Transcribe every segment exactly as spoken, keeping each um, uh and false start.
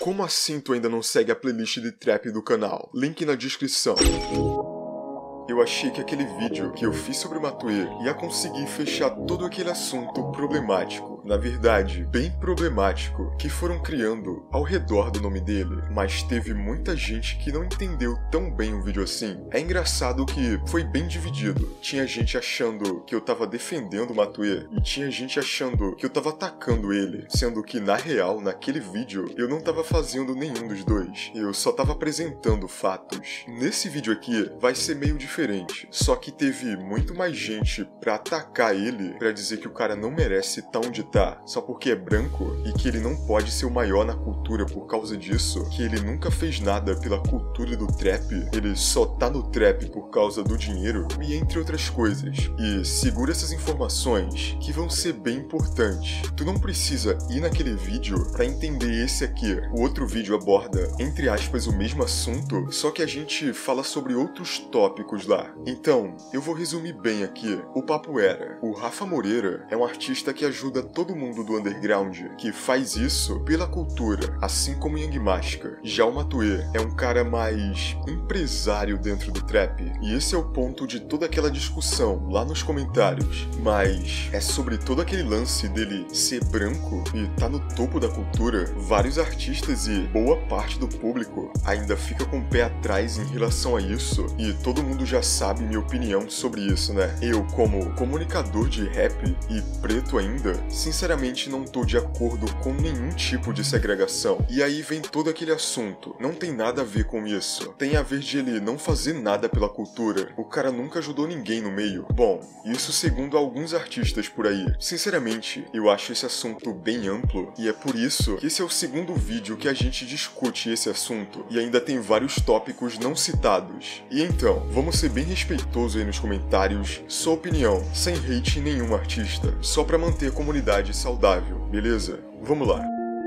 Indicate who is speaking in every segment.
Speaker 1: Como assim tu ainda não segue a playlist de trap do canal? Link na descrição. Eu achei que aquele vídeo que eu fiz sobre o Matuê ia conseguir fechar todo aquele assunto problemático, na verdade, bem problemático, que foram criando ao redor do nome dele, mas teve muita gente que não entendeu tão bem o vídeo assim. É engraçado que foi bem dividido. Tinha gente achando que eu tava defendendo o Matuê e tinha gente achando que eu tava atacando ele, sendo que na real, naquele vídeo, eu não tava fazendo nenhum dos dois, eu só tava apresentando fatos. Nesse vídeo aqui vai ser meio diferente. Diferente. Só que teve muito mais gente pra atacar ele, pra dizer que o cara não merece estar onde tá, só porque é branco, e que ele não pode ser o maior na cultura por causa disso, que ele nunca fez nada pela cultura do trap, ele só tá no trap por causa do dinheiro, e entre outras coisas. E segura essas informações, que vão ser bem importantes. Tu não precisa ir naquele vídeo pra entender esse aqui. O outro vídeo aborda, entre aspas, o mesmo assunto, só que a gente fala sobre outros tópicos lá. Então, eu vou resumir bem aqui. O papo era, o Rafa Moreira é um artista que ajuda todo mundo do underground, que faz isso pela cultura, assim como Young Masca. Já o Matuê é um cara mais empresário dentro do trap, e esse é o ponto de toda aquela discussão lá nos comentários. Mas é sobre todo aquele lance dele ser branco e tá no topo da cultura. Vários artistas e boa parte do público ainda fica com o pé atrás em relação a isso, e todo mundo já sabe minha opinião sobre isso, né? Eu, como comunicador de rap e preto ainda, sinceramente não tô de acordo com nenhum tipo de segregação. E aí vem todo aquele assunto. Não tem nada a ver com isso. Tem a ver de ele não fazer nada pela cultura. O cara nunca ajudou ninguém no meio. Bom, isso segundo alguns artistas por aí. Sinceramente, eu acho esse assunto bem amplo, e é por isso que esse é o segundo vídeo que a gente discute esse assunto, e ainda tem vários tópicos não citados. E então, vamos ser bem respeitoso aí nos comentários, sua opinião, sem hate em nenhum artista, só pra manter a comunidade saudável, beleza? Vamos lá.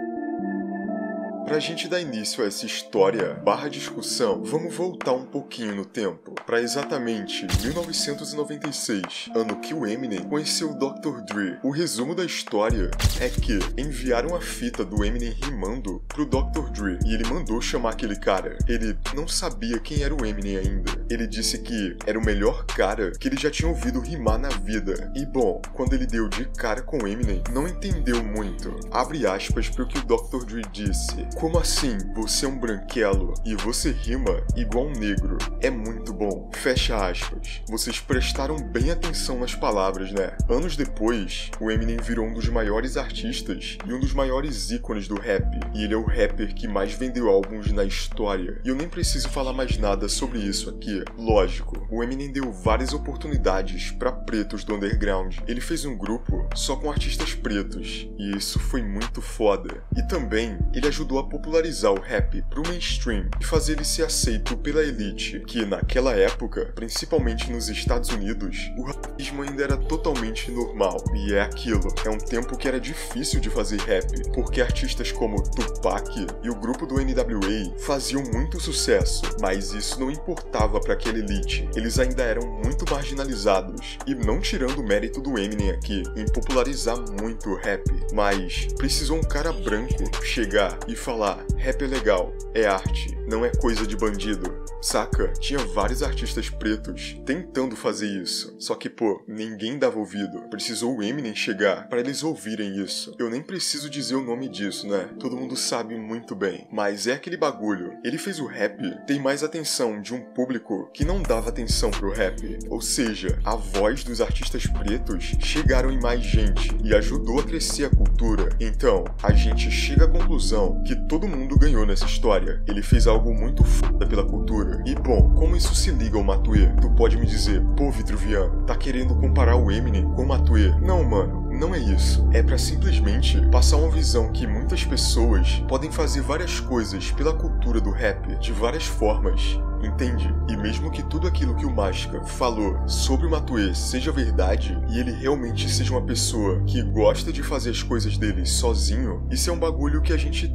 Speaker 1: Pra gente dar início a essa história barra discussão, vamos voltar um pouquinho no tempo, pra exatamente mil novecentos e noventa e seis, ano que o Eminem conheceu o doutor Dre. O resumo da história é que enviaram a fita do Eminem rimando pro doutor Dre, e ele mandou chamar aquele cara. Ele não sabia quem era o Eminem ainda. Ele disse que era o melhor cara que ele já tinha ouvido rimar na vida. E bom, quando ele deu de cara com o Eminem, não entendeu muito. Abre aspas pro que o doutor Dre disse. Como assim? Você é um branquelo e você rima igual um negro. É muito bom. Fecha aspas. Vocês prestaram bem atenção nas palavras, né? Anos depois, o Eminem virou um dos maiores artistas e um dos maiores ícones do rap. E ele é o rapper que mais vendeu álbuns na história. E eu nem preciso falar mais nada sobre isso aqui. Lógico, o Eminem deu várias oportunidades pra pretos do underground. Ele fez um grupo só com artistas pretos. E isso foi muito foda. E também, ele ajudou a popularizar o rap pro mainstream e fazer ele ser aceito pela elite, que naquela época, principalmente nos Estados Unidos, o racismo ainda era totalmente normal. E é aquilo, é um tempo que era difícil de fazer rap, porque artistas como Tupac e o grupo do N W A faziam muito sucesso, mas isso não importava pra aquela elite, eles ainda eram muito marginalizados. E não tirando o mérito do Eminem aqui em popularizar muito o rap, mas precisou um cara branco chegar e falar: rap é legal, é arte, não é coisa de bandido. Saca? Tinha vários artistas pretos tentando fazer isso, só que pô, ninguém dava ouvido. Precisou o Eminem chegar pra eles ouvirem isso. Eu nem preciso dizer o nome disso, né? Todo mundo sabe muito bem. Mas é aquele bagulho. Ele fez o rap ter mais atenção de um público que não dava atenção pro rap. Ou seja, a voz dos artistas pretos chegaram em mais gente e ajudou a crescer a cultura. Então, a gente chega à conclusão que todo mundo ganhou nessa história. Ele fez algo muito foda pela cultura. E bom, como isso se liga ao Matuê? Tu pode me dizer: pô, Vitruviano, tá querendo comparar o Eminem com o Matuê? Não, mano, não é isso. É pra simplesmente passar uma visão que muitas pessoas podem fazer várias coisas pela cultura do rap de várias formas. Entende? E mesmo que tudo aquilo que o Masca falou sobre o Matuê seja verdade, e ele realmente seja uma pessoa que gosta de fazer as coisas dele sozinho, isso é um bagulho que a gente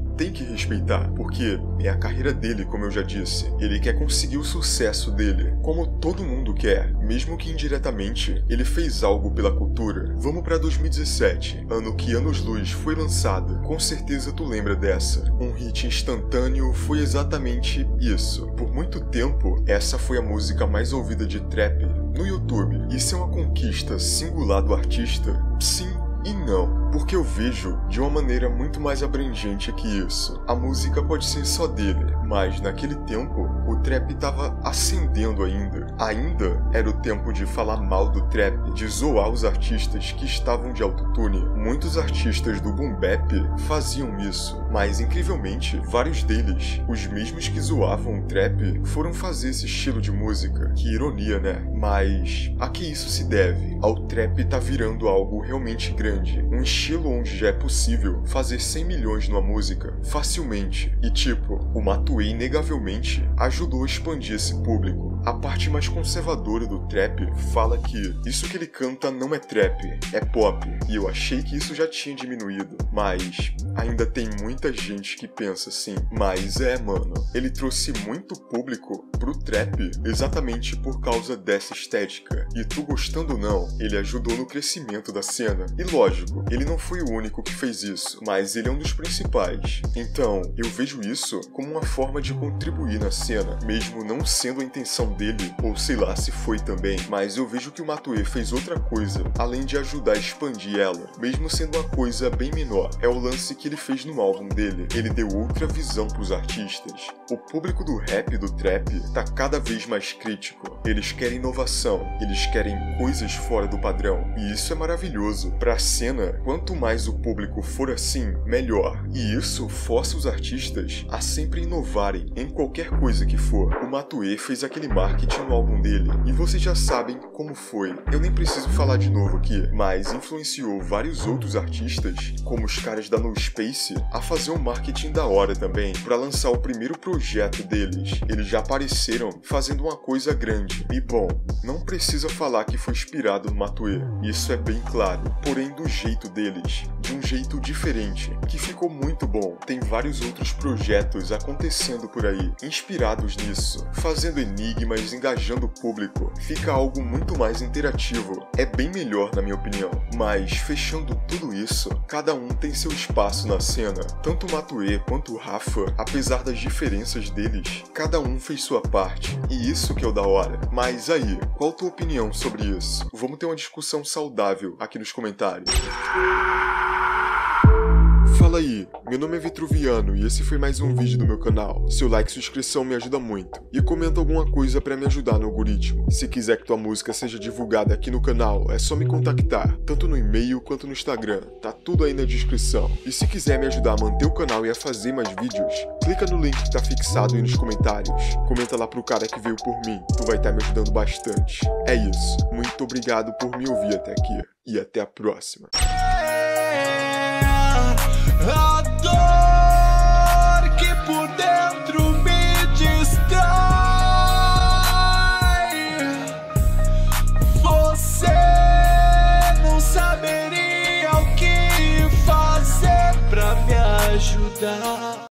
Speaker 1: tem que respeitar, porque é a carreira dele, como eu já disse. Ele quer conseguir o sucesso dele, como todo mundo quer, mesmo que indiretamente ele fez algo pela cultura. Vamos pra dois mil e dezessete, ano que Anos-Luz foi lançada. Com certeza tu lembra dessa. Um hit instantâneo foi exatamente isso. Por muito tempo, essa foi a música mais ouvida de trap no YouTube. Isso é uma conquista singular do artista? Sim e não, porque eu vejo de uma maneira muito mais abrangente que isso. A música pode ser só dele, mas naquele tempo o trap tava ascendendo ainda. Ainda era o tempo de falar mal do trap, de zoar os artistas que estavam de autotune. Muitos artistas do boom bap faziam isso, mas incrivelmente vários deles, os mesmos que zoavam o trap, foram fazer esse estilo de música. Que ironia, né? Mas a que isso se deve? Ao trap tá virando algo realmente grande. Um estilo onde já é possível fazer cem milhões numa música facilmente. E tipo, o Matuê inegavelmente ajudou a expandir esse público. A parte mais conservadora do trap fala que isso que ele canta não é trap, é pop. E eu achei que isso já tinha diminuído. Mas ainda tem muita gente que pensa assim. Mas é, mano, ele trouxe muito público pro trap exatamente por causa dessa estética. E tu gostando ou não, ele ajudou no crescimento da cena. E lógico, ele não foi o único que fez isso, mas ele é um dos principais. Então, eu vejo isso como uma forma de contribuir na cena, mesmo não sendo a intenção dele, ou sei lá se foi também, mas eu vejo que o Matuê fez outra coisa, além de ajudar a expandir ela, mesmo sendo uma coisa bem menor. É o lance que ele fez no álbum dele, ele deu outra visão pros artistas. O público do rap e do trap tá cada vez mais crítico. Eles querem inovação, eles querem coisas fora do padrão, e isso é maravilhoso. Pra cena, quanto mais o público for assim, melhor. E isso força os artistas a sempre inovarem em qualquer coisa que for. O Matuê fez aquele marketing no álbum dele, e vocês já sabem como foi. Eu nem preciso falar de novo aqui, mas influenciou vários outros artistas, como os caras da No Space, a fazer um marketing da hora também, pra lançar o primeiro projeto deles. Eles já apareceram fazendo uma coisa grande. E bom, não precisa falar que foi inspirado no Matuê, isso é bem claro. Porém, do jeito deles, de um jeito diferente, que ficou muito bom. Tem vários outros projetos acontecendo por aí, inspirados nisso, fazendo enigmas, engajando o público. Fica algo muito mais interativo. É bem melhor, na minha opinião. Mas, fechando tudo isso, cada um tem seu espaço na cena. Tanto o Matuê quanto o Rafa, apesar das diferenças deles, cada um fez sua parte. E isso que é o da hora. Mas aí, qual a tua opinião sobre isso? Vamos ter uma discussão saudável aqui nos comentários. Fala aí, meu nome é Vitruviano e esse foi mais um vídeo do meu canal. Seu like e sua inscrição me ajuda muito. E comenta alguma coisa pra me ajudar no algoritmo. Se quiser que tua música seja divulgada aqui no canal, é só me contactar, tanto no e-mail quanto no Instagram. Tá tudo aí na descrição. E se quiser me ajudar a manter o canal e a fazer mais vídeos, clica no link que tá fixado aí nos comentários. Comenta lá pro cara que veio por mim, tu vai estar me ajudando bastante. É isso, muito obrigado por me ouvir até aqui. E até a próxima.
Speaker 2: A dor que por dentro me destrói. Você não saberia o que fazer pra me ajudar.